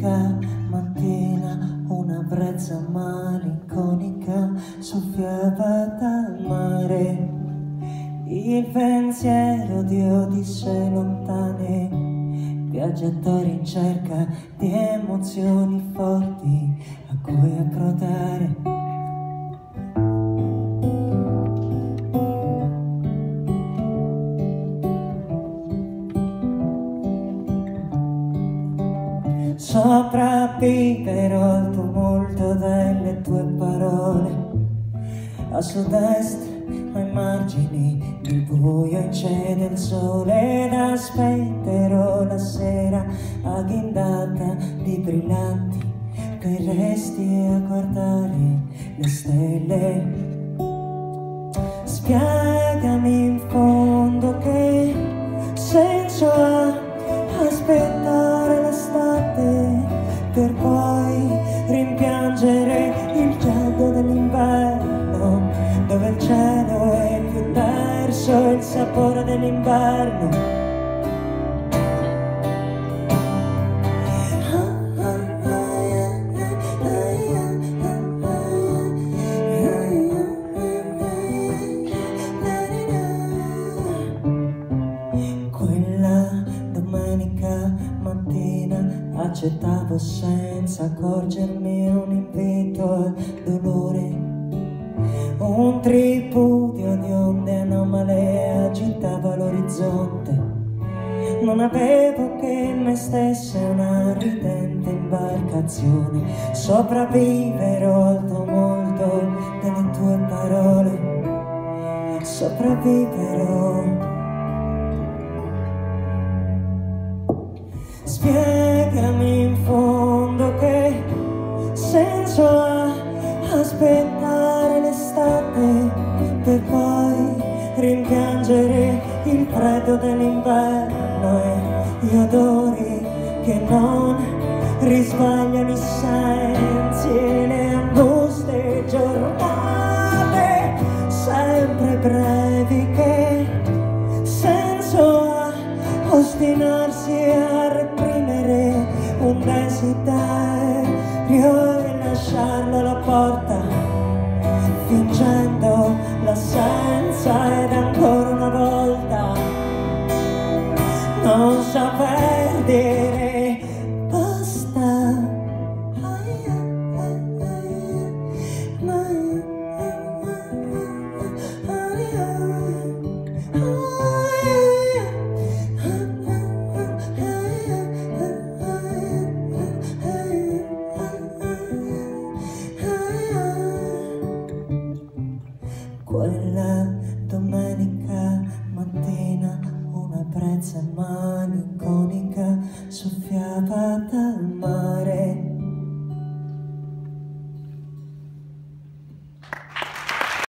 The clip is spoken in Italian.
domenica mattina una brezza malinconica soffiava dal mare. Il pensiero di odissee lontane, viaggiatori in cerca di emozioni forti a cui approdare. Sopravviverò al tumulto delle tue parole, a sud-est, ai margini del buio incede il sole, ed aspetterò la sera agghindata di brillanti che resti a guardare le stelle. Spiegami in fondo che senso ha aspettare l'estate per poi rimpiangere il caldo dell'inverno, dove il cielo è più terso, il sapore dell'inverno. Quella domenica mattina accettavo senza accorgermi un invito al dolore. Un tripudio di onde anomale agitava l'orizzonte. Non avevo che me stessa una ridente imbarcazione. Sopravviverò al tumulto delle tue parole. Sopravviverò. Spiegami in fondo che senso ha aspettare l'estate per poi rimpiangere il freddo dell'inverno e gli odori che non risvegliano i sensi e le anguste giornate sempre brevi. Che senso ha ostinarsi a reprimere un desiderio e lasciarlo alla porta, fingendo l'assenza ed ancora una volta non saper dire basta. Quella domenica mattina una brezza malinconica